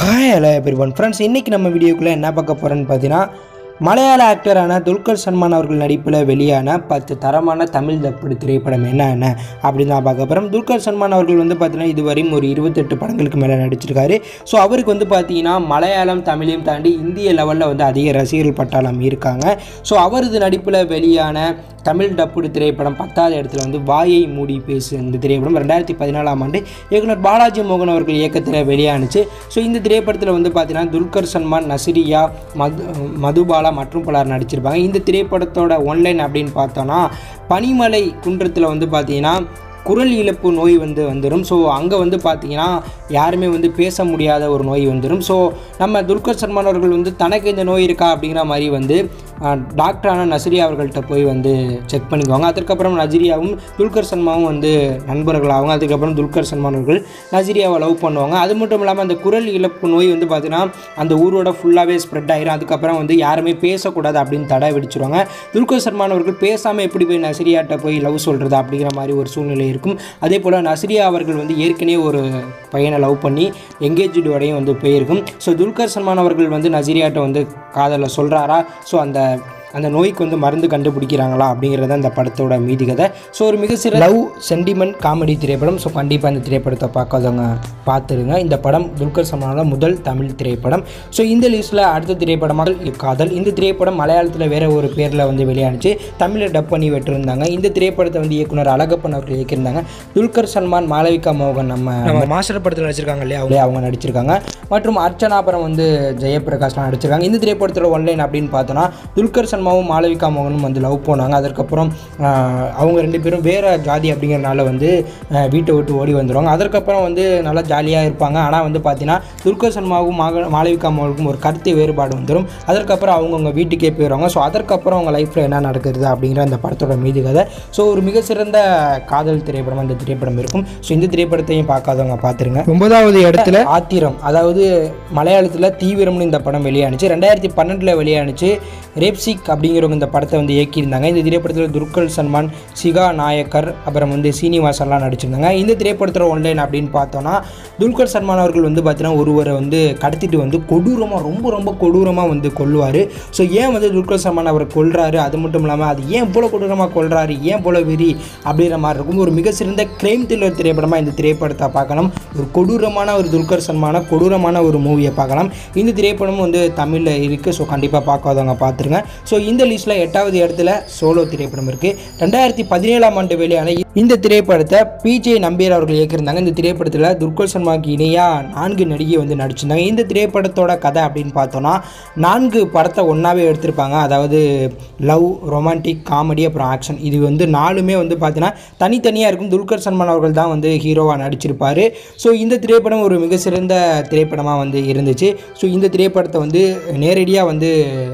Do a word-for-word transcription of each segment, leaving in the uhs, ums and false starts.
Hi hello everyone friends, இன்னைக்கு நம்ம வீடியோக்குள்ள என்ன பார்க்க போறோம்னு பார்த்தீங்கன்னா மலையாள ஆக்டரான துல்கர் சல்மான் அவர்கள் நடிப்பில் வெளியான பத்து தரமான தமிழ் டப்பு திரைப்படம் என்ன என்ன அப்படின்னு தான் பார்க்க போகிறோம். துல்கர் சல்மான் அவர்கள் வந்து பார்த்தீங்கன்னா இதுவரையும் ஒரு இருபத்தெட்டு படங்களுக்கு மேலே நடிச்சிருக்காரு. ஸோ அவருக்கு வந்து பார்த்தீங்கன்னா மலையாளம் தமிழையும் தாண்டி இந்திய லெவலில் வந்து அதிக ரசிகர்கள் பட்டாளம் இருக்காங்க. ஸோ அவரது நடிப்பில் வெளியான தமிழ் டப்பு திரைப்படம் பத்தாவது இடத்துல வந்து வாயை மூடி பேசு இந்த திரைப்படம் ரெண்டாயிரத்தி பதினாலாம் ஆண்டு இயக்குனர் பாலாஜி மோகன் அவர்கள் இயக்கத்தில் வெளியானுச்சு. ஸோ இந்த திரைப்படத்தில் வந்து பார்த்தீங்கன்னா துல்கர் சல்மான், நசிரியா, மது மதுபாலா மற்றும் பலர் நடிச்சிருப்பாங்க. இந்த திரைப்படத்தோட ஒன்லைன் அப்படின்னு பார்த்தோன்னா பனிமலை குன்றத்தில் வந்து பார்த்தீங்கன்னா குரல் இழப்பு நோய் வந்து வந்துடும். ஸோ அங்கே வந்து பார்த்திங்கன்னா யாருமே வந்து பேச முடியாத ஒரு நோய் வந்துடும். ஸோ நம்ம துல்கர் சல்மான் அவர்கள் வந்து தனக்கு இந்த நோய் இருக்கா அப்படிங்கிற மாதிரி வந்து டாக்டரான நசிரியா அவர்கள்ட்ட போய் வந்து செக் பண்ணிக்குவாங்க. அதுக்கப்புறம் நசிரியாவும் துல்கர் சல்மானும் வந்து நண்பர்களாகும். அதுக்கப்புறம் துல்கர் சல்மான் அவர்கள் நசிரியாவை லவ் பண்ணுவாங்க. அது மட்டும் இல்லாமல் அந்த குரல் இழப்பு நோய் வந்து பார்த்திங்கன்னா அந்த ஊரோட ஃபுல்லாகவே ஸ்ப்ரெட் ஆகிடும். அதுக்கப்புறம் வந்து யாருமே பேசக்கூடாது அப்படின்னு தடை விடிச்சிருவாங்க. துல்கர் சல்மான் அவர்கள் பேசாமல் எப்படி போய் நசிரியாட்ட போய் லவ் சொல்கிறது அப்படிங்கிற மாதிரி ஒரு சூழ்நிலை இருக்கும். அதே போல் நசிரியா அவர்கள் வந்து ஏற்கனவே ஒரு பையனை லவ் பண்ணி எங்கேஜ்டு வரையும் வந்து போயிருக்கும். ஸோ துல்கர் சல்மான் அவர்கள் வந்து நசிரியாட்ட வந்து காதலை சொல்கிறாரா, ஸோ அந்த அந்த நோய்க்கு வந்து மருந்து கண்டுபிடிக்கிறாங்களா அப்படிங்கிறத அந்த படத்தோட மீதி கதை. ஸோ ஒரு மிக சிற லவ் சென்டிமெண்ட் காமெடி திரைப்படம். ஸோ கண்டிப்பாக இந்த திரைப்படத்தை பார்க்காதவங்க பார்த்துருங்க. இந்த படம் துல்கர் சல்மானோட முதல் தமிழ் திரைப்படம். ஸோ இந்த லிஸ்ட்டில் அடுத்த திரைப்படமாக காதல். இந்த திரைப்படம் மலையாளத்தில் வேறு ஒரு பேரில் வந்து வெளியானுச்சு. தமிழில் டப் பண்ணி வெட்டிருந்தாங்க. இந்த திரைப்படத்தை வந்து இயக்குனர் அழகப்பன் அவர்கள் இயக்கியிருந்தாங்க. துல்கர் சல்மான், மாளவிகா மோகன் நம்ம நம்ம மாஸ்டர் படத்தில் நடிச்சிருக்காங்க இல்லையா, அவங்களே அவங்க நடிச்சிருக்காங்க. மற்றும் அர்ச்சனாபுரம் வந்து ஜெயபிரகாஷ்லாம் நடிச்சிருக்காங்க. இந்த திரைப்படத்தோட ஒன்லைன் அப்படின்னு பார்த்தோன்னா துல்கர் சல்மான் மாளவிகா மோகனும் வந்து லவ் போனாங்க. அதற்கப்புறம் அவங்க ரெண்டு பேரும் வேறு ஜாதி அப்படிங்கிறனால வந்து வீட்டை விட்டு ஓடி வந்துடுவாங்க. அதற்கப்புறம் வந்து நல்லா ஜாலியாக இருப்பாங்க. ஆனால் வந்து பார்த்தீங்கன்னா துல்கர் சல்மாவுக்கும் மாக மாளவிகா மோகனுக்கும் ஒரு கருத்து வேறுபாடு வந்துடும். அதற்கப்புறம் அவங்கவுங்க வீட்டுக்கே போயிடுவாங்க. ஸோ அதற்கப்புறம் அவங்க லைஃப்பில் என்ன நடக்குது அப்படிங்கிற அந்த படத்தோட மீது கதை. ஸோ ஒரு மிக சிறந்த காதல் திரைப்படம் அந்த திரைப்படம் இருக்கும். ஸோ இந்த திரைப்படத்தையும் பார்க்காதவங்க பார்த்துருங்க. ஒன்பதாவது இடத்துல ஆத்திரம், அதாவது மலையாளத்தில் தீவிரம்னு இந்த படம் வெளியானுச்சு. ரெண்டாயிரத்தி பன்னெண்டில் வெளியானுச்சு. ரேப்சிக் அப்படிங்கிறவங்க இந்த படத்தை வந்து இயக்கியிருந்தாங்க. இந்த திரைப்படத்தில் துல்கர் சல்மான், சிகா நாயக்கர், அப்புறம் வந்து சீனிவாசன்லாம் நடிச்சிருந்தாங்க. இந்த திரைப்படத்தில் ஒன்லைன் அப்படின்னு பார்த்தோன்னா துல்கர் சல்மான் அவர்கள் வந்து பார்த்தீங்கன்னா ஒருவரை வந்து கடத்திட்டு வந்து கொடூரமாக ரொம்ப ரொம்ப கொடூரமாக வந்து கொல்லுவார். ஸோ ஏன் வந்து துல்கர் சல்மான் அவரை கொல்றாரு, அது மட்டும் இல்லாமல் அது ஏன் போல கொடூரமாக கொல்றாரு, ஏன் போல வெறி அப்படிங்கிற மாதிரி இருக்கும். ஒரு மிக சிறந்த கிரைம் த்ரில்லர் திரைப்படமாக இந்த திரைப்படத்தை பார்க்கலாம். ஒரு கொடூரமான ஒரு துல்கர் சல்மான கொடூரமான ஒரு மூவியை பார்க்கலாம். இந்த திரைப்படம் வந்து தமிழில் இருக்குது. ஸோ கண்டிப்பாக பார்க்காதவங்க பார்த்துருங்க. ஸோ இந்த லிஸ்ட்டில் எட்டாவது இடத்துல சோலோ திரைப்படம் இருக்குது. ரெண்டாயிரத்தி பதினேழாம் ஆண்டு வெளியான இந்த திரைப்படத்தை பிஜே நம்பியார் அவர்கள் இயக்கியிருந்தாங்க. இந்த திரைப்படத்தில் துல்கர் சல்மானுக்கு இணையாக நான்கு நடிகை வந்து நடிச்சிருந்தாங்க. இந்த திரைப்படத்தோட கதை அப்படின்னு பார்த்தோன்னா நான்கு படத்தை ஒன்றாவே எடுத்திருப்பாங்க. அதாவது லவ், ரொமான்டிக், காமெடி, அப்புறம் ஆக்ஷன். இது வந்து நாலுமே வந்து பார்த்தீங்கன்னா தனித்தனியாக இருக்கும். துல்கர் சல்மான் அவர்கள் தான் வந்து ஹீரோவாக நடிச்சிருப்பார். ஸோ இந்த திரைப்படம் ஒரு மிக சிறந்த திரைப்படமாக வந்து இருந்துச்சு. ஸோ இந்த திரைப்படத்தை வந்து நேரடியாக வந்து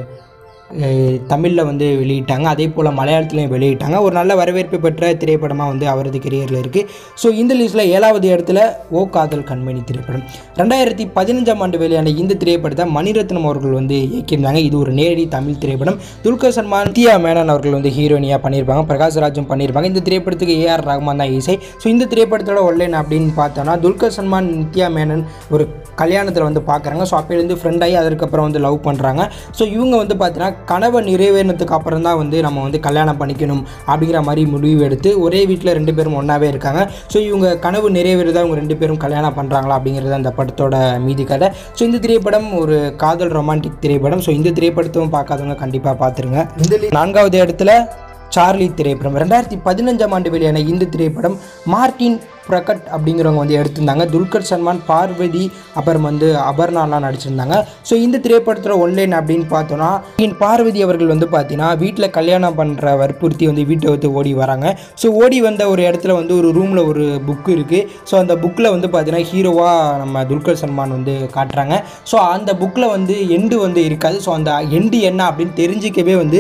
தமிழில் வந்து வெளியிட்டாங்க. அதே போல் மலையாளத்துலையும் வெளியிட்டாங்க. ஒரு நல்ல வரவேற்பு பெற்ற திரைப்படமாக வந்து அவரது கெரியரில் இருக்குது. ஸோ இந்த லிஸ்ட்டில் ஏழாவது இடத்துல ஓ காதல் கண்மணி திரைப்படம். ரெண்டாயிரத்தி பதினஞ்சாம் ஆண்டு வெளியான இந்த திரைப்படத்தை மணிரத்னம் அவர்கள் வந்து இயக்கியிருந்தாங்க. இது ஒரு நேரடி தமிழ் திரைப்படம். துல்கர் சல்மான், நித்யா மேனன் அவர்கள் வந்து ஹீரோயினியாக பண்ணியிருப்பாங்க. பிரகாஷ்ராஜும் பண்ணியிருப்பாங்க. இந்த திரைப்படத்துக்கு ஏஆர் ரஹ்மான் தான் இசை. ஸோ இந்த திரைப்படத்தோட ஒன்லைன் அப்படின்னு பார்த்தோன்னா துல்கர் சல்மான், நித்யா மேனன் ஒரு கல்யாணத்தில் வந்து பார்க்குறாங்க. ஸோ அப்போலேருந்து ஃப்ரெண்ட் ஆகி அதுக்கப்புறம் வந்து லவ் பண்ணுறாங்க. ஸோ இவங்க வந்து பார்த்தீங்கன்னா கனவை நிறைவேறினதுக்கு அப்புறம் தான் வந்து நம்ம வந்து கல்யாணம் பண்ணிக்கணும் அப்படிங்கிற மாதிரி முடிவு எடுத்து ஒரே வீட்டில் ரெண்டு பேரும் ஒன்றாவே இருக்காங்க. ஸோ இவங்க கனவு நிறைவேறதா இவங்க ரெண்டு பேரும் கல்யாணம் பண்ணுறாங்களா அப்படிங்கிறது அந்த படத்தோட மீதி கதை. ஸோ இந்த திரைப்படம் ஒரு காதல் ரொமான்டிக் திரைப்படம். ஸோ இந்த திரைப்படத்தையும் பார்க்காதவங்க கண்டிப்பாக பார்த்துருங்க. இந்த நான்காவது இடத்துல சார்லி திரைப்படம். ரெண்டாயிரத்தி பதினஞ்சாம் ஆண்டு வெளியான இந்த திரைப்படம் மார்டின் பிரகட் அப்படிங்கிறவங்க வந்து எடுத்திருந்தாங்க. துல்கர் சல்மான், பார்வதி, அப்புறம் வந்து அபர்ணாலாம் நடிச்சிருந்தாங்க. ஸோ இந்த திரைப்படத்தில் ஒன்லைன் அப்படின்னு பார்த்தோன்னா பார்வதி அவர்கள் வந்து பார்த்தீங்கன்னா வீட்டில் கல்யாணம் பண்ணுற வற்புறுத்தி வந்து வீட்டை வந்து ஓடி வராங்க. ஸோ ஓடி வந்த ஒரு இடத்துல வந்து ஒரு ரூமில் ஒரு புக்கு இருக்குது. ஸோ அந்த புக்கில் வந்து பார்த்தீங்கன்னா ஹீரோவாக நம்ம துல்கர் சல்மான் வந்து காட்டுறாங்க. ஸோ அந்த புக்கில் வந்து எண்டு வந்து இருக்காது. ஸோ அந்த எண்டு என்ன அப்படின்னு தெரிஞ்சிக்கவே வந்து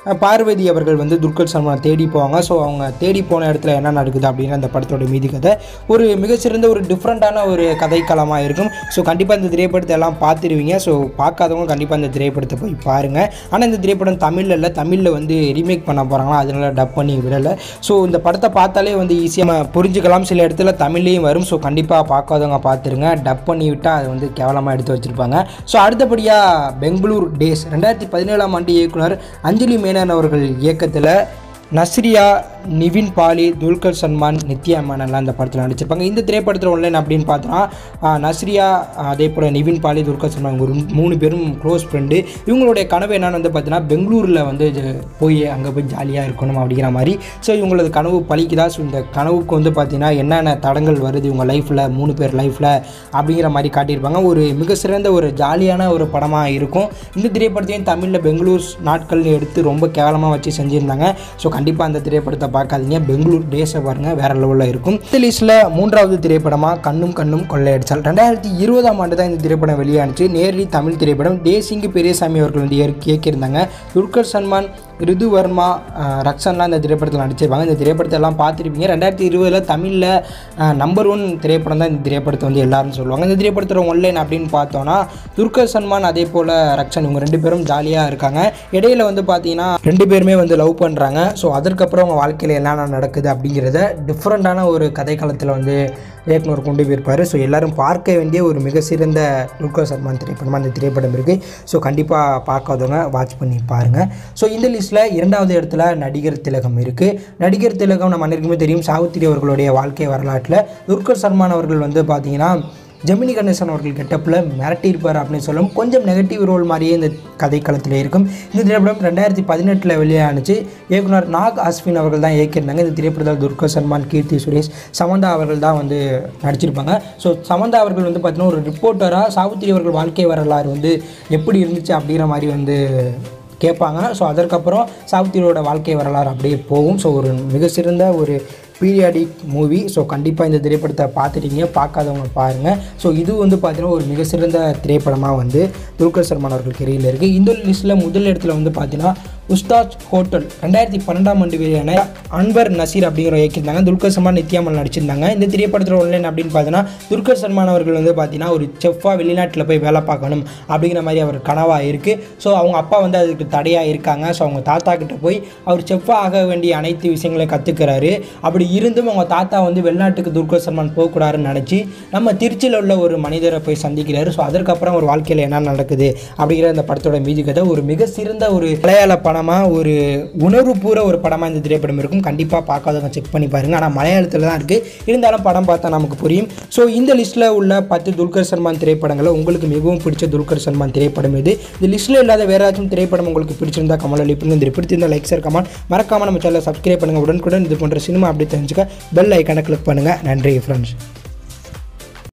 பார்வதி அவர்கள் வந்து துல்கர் சல்மான் தேடி போவாங்க. ஸோ அவங்க தேடி போன இடத்துல என்ன நடக்குது அப்படின்னு அந்த படத்தோட மீதி கதை ஒரு மிகச்சிறந்த ஒரு டிஃப்ரெண்ட்டான ஒரு கதைக்களமாக இருக்கும். ஸோ கண்டிப்பாக இந்த திரைப்படத்தை எல்லாம் பார்த்துருவீங்க. ஸோ பார்க்காதவங்க கண்டிப்பாக இந்த திரைப்படத்தை போய் பாருங்கள். ஆனால் இந்த திரைப்படம் தமிழில் இல்லை, தமிழில் வந்து ரீமேக் பண்ண போகிறாங்களா, அதனால டப் பண்ணி விடலை. ஸோ இந்த படத்தை பார்த்தாலே வந்து ஈஸியாக புரிஞ்சுக்கலாம். சில இடத்துல தமிழ்லேயும் வரும். ஸோ கண்டிப்பாக பார்க்காதவங்க பார்த்துருங்க. டப் பண்ணி விட்டால் அது வந்து கேவலமாக எடுத்து வச்சுருப்பாங்க. ஸோ அடுத்தபடியாக பெங்களூர் டேஸ் ரெண்டாயிரத்தி பதினேழாம் ஆண்டு இயக்குனர் அஞ்சலி மேனன் அவர்கள் இயக்கத்தில் நஸ்ரியா, நிவின் பாலி, துல்கர் சல்மான், நித்யா மேனன்லாம் இந்த படத்தில் நடிச்சிருப்பாங்க. இந்த திரைப்படத்தில் ஒன்லைன் அப்படின்னு பார்த்தோன்னா நஸ்ரியா அதே போல் நிவின் பாலி, துல்கர் சல்மான் ஒரு மூணு பேரும் க்ளோஸ் ஃப்ரெண்டு. இவங்களுடைய கனவு என்னன்னு வந்து பார்த்தீங்கன்னா பெங்களூரில் வந்து போய் அங்கே போய் ஜாலியாக இருக்கணும் அப்படிங்கிற மாதிரி. ஸோ இவங்களது கனவு பழிக்குதா. ஸோ இந்த கனவுக்கு வந்து பார்த்திங்கன்னா என்னென்ன தடங்கள் வருது இவங்க லைஃப்பில், மூணு பேர் லைஃப்பில் அப்படிங்கிற மாதிரி காட்டியிருப்பாங்க. ஒரு மிக சிறந்த ஒரு ஜாலியான ஒரு படமாக இருக்கும். இந்த திரைப்படத்தையும் தமிழில் பெங்களூர் நாட்கள் எடுத்து ரொம்ப கேவலமாக வச்சு செஞ்சுருந்தாங்க. ஸோ கண்டிப்பாக அந்த திரைப்படத்தை பார்க்காதீங்க. பெங்களூர் டேஸை பாருங்கள், வேறு லெவலில் இருக்கும். இந்த லிஸ்ட்டில் மூன்றாவது திரைப்படமாக கண்ணும் கண்ணும் கொள்ளையடித்தால் ரெண்டாயிரத்தி இருபதாம் ஆண்டு தான் இந்த திரைப்படம் வெளியானுச்சு. நேரடி தமிழ் திரைப்படம். தேசிங்கு பெரியசாமி அவர்கள் வந்து இயக்கியிருந்தாங்க. துல்கர் சல்மான், ரிது வர்மா, ரக்ஷன்லாம் இந்த திரைப்படத்தில் நடிச்சிருப்பாங்க. இந்த திரைப்படத்தை எல்லாம் பார்த்துருப்பீங்க. ரெண்டாயிரத்தி இருபதில் தமிழில் நம்பர் ஒன் திரைப்படம் தான் இந்த திரைப்படத்தை வந்து எல்லாரும் சொல்லுவாங்க. இந்த திரைப்படத்தோட ஒன்லைன் அப்படின்னு பார்த்தோன்னா துல்கர் சல்மான் அதே போல் ரக்ஷன் இவங்க ரெண்டு பேரும் ஜாலியாக இருக்காங்க. இடையில வந்து பார்த்தீங்கன்னா ரெண்டு பேருமே வந்து லவ் பண்ணுறாங்க. ஸோ அதற்கப்புறம் அவங்க வாழ்க்கையில் என்னென்ன நடக்குது அப்படிங்கிறத டிஃப்ரெண்ட்டான ஒரு கதைக்களத்தில் வந்து இயக்குனர் கொண்டு போயிருப்பார். ஸோ எல்லோரும் பார்க்க வேண்டிய ஒரு மிக சிறந்த துல்கர் சல்மான் திரைப்படமாக அந்த திரைப்படம் இருக்குது. ஸோ கண்டிப்பாக பார்க்காதவங்க வாட்ச் பண்ணி பாருங்கள். ஸோ இந்த லிஸ்ட்டில் இரண்டாவது இடத்துல நடிகர் திலகம் இருக்குது. நடிகர் திலகம் நம்ம அனைவருக்குமே தெரியும். சாவித்திரி அவர்களுடைய வாழ்க்கை வரலாற்றில் துல்கர் சல்மான் அவர்கள் வந்து பார்த்திங்கன்னா ஜெமினி கணேசன் அவர்கள் கெட்டப்பில் மிரட்டியிருப்பார் அப்படின்னு சொல்லும். கொஞ்சம் நெகட்டிவ் ரோல் மாதிரியே இந்த கதைக்களத்தில் இருக்கும். இந்த திரைப்படம் ரெண்டாயிரத்தி பதினெட்டில் வெளியானுச்சு. இயக்குனர் நாக் அஸ்வின் அவர்கள் தான் இயக்கியிருந்தாங்க. இந்த திரைப்படத்தில் துல்கர் சல்மான், கீர்த்தி சுரேஷ், சமந்தா அவர்கள் தான் வந்து நடிச்சிருப்பாங்க. ஸோ சமந்தா அவர்கள் வந்து பார்த்திங்கன்னா ஒரு ரிப்போர்ட்டராக சாவித்திரி அவர்கள் வாழ்க்கை வரலாறு வந்து எப்படி இருந்துச்சு அப்படிங்கிற மாதிரி வந்து கேட்பாங்க. ஸோ அதற்கப்புறம் சாவித்திரியோட வாழ்க்கை வரலாறு அப்படியே போகும். ஸோ ஒரு மிக சிறந்த ஒரு பீரியாடிக் மூவி. ஸோ கண்டிப்பாக இந்த திரைப்படத்தை பார்த்துட்டீங்க, பார்க்காதவங்க பாருங்கள். ஸோ இது வந்து பார்த்தீங்கன்னா ஒரு மிக சிறந்த திரைப்படமாக வந்து துல்கர் சல்மான் அவர்கள் கெரியரில் இருக்குது. இந்த லிஸ்ட்டில் முதல் இடத்துல வந்து பார்த்தீங்கன்னா உஸ்தாத் ஹோட்டல் ரெண்டாயிரத்தி பன்னெண்டாம் ஆண்டு வெளியான அன்வர் நசீர் அப்படிங்கிற இயக்கியிருந்தாங்க. துல்கர் சல்மான், நித்யா மேனன் நடிச்சிருந்தாங்க. இந்த திரைப்படத்தில் ஒன்லைன் அப்படின்னு பார்த்தீங்கன்னா துல்கர் சல்மான் அவர்கள் வந்து பார்த்தீங்கன்னா ஒரு செஃப்பாக வெளிநாட்டில் போய் வேலை பார்க்கணும் அப்படிங்கிற மாதிரி அவர் கனவாக இருக்குது. ஸோ அவங்க அப்பா வந்து அதுக்கு தடையாக இருக்காங்க. ஸோ அவங்க தாத்தா கிட்ட போய் அவர் செஃப்பாக ஆக வேண்டிய அனைத்து விஷயங்களையும் கற்றுக்கிறாரு. அப்படி இருந்தும் அவங்க தாத்தா வந்து வெளிநாட்டுக்கு துல்கர் சல்மான் போகக்கூடாதுன்னு நினச்சி நம்ம திருச்சியில் உள்ள ஒரு மனிதரை போய் சந்திக்கிறாரு. ஸோ அதற்கப்புறம் ஒரு வாழ்க்கையில் என்ன நடக்குது அப்படிங்கிற இந்த படத்தோட மீதி கதை ஒரு மிக சிறந்த ஒரு மலையாள படமாக, ஒரு உணர்வுபூர்வ ஒரு படமாக இந்த திரைப்படம் இருக்கும். கண்டிப்பாக பார்க்காதவங்க செக் பண்ணி பாருங்கள். ஆனால் மலையாளத்தில் தான் இருக்குது. இருந்தாலும் படம் பார்த்தா நமக்கு புரியும். ஸோ இந்த லிஸ்ட்டில் உள்ள பத்து துல்கர் சல்மான் திரைப்படங்களை உங்களுக்கு மிகவும் பிடிச்ச துல்கர் சல்மான் திரைப்படம் இது. இந்த லிஸ்ட்டில் இல்லாத வேறு ஏதாச்சும் திரைப்படம் உங்களுக்கு பிடிச்சிருந்தா கமெண்ட் அளிப்புங்க. இந்த பிடிச்சிருந்தா லைக், ஷேர், கமெண்ட் மறக்காமல் நம்ம சேனலை சப்ஸ்கிரைப் பண்ணுங்கள். உடனுக்குடன் இது போன்ற சினிமா அப்படி தெரிஞ்சுக்க பெல் ஐக்கானை கிளிக் பண்ணுங்கள். நன்றி ஃப்ரெண்ட்ஸ்.